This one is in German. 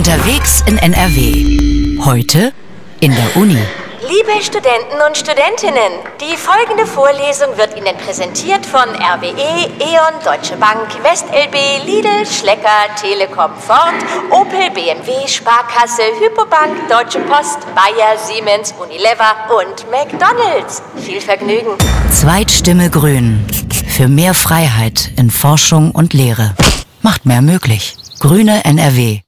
Unterwegs in NRW. Heute in der Uni. Liebe Studenten und Studentinnen, die folgende Vorlesung wird Ihnen präsentiert von RWE, E.ON, Deutsche Bank, WestLB, Lidl, Schlecker, Telekom, Ford, Opel, BMW, Sparkasse, Hypobank, Deutsche Post, Bayer, Siemens, Unilever und McDonald's. Viel Vergnügen. Zweitstimme Grün. Für mehr Freiheit in Forschung und Lehre. Macht mehr möglich. Grüne NRW.